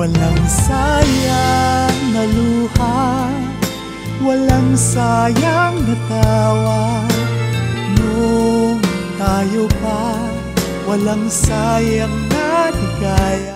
Walang sayang na luha, walang sayang na tawa. Nung tayo pa, walang sayang na ligaya.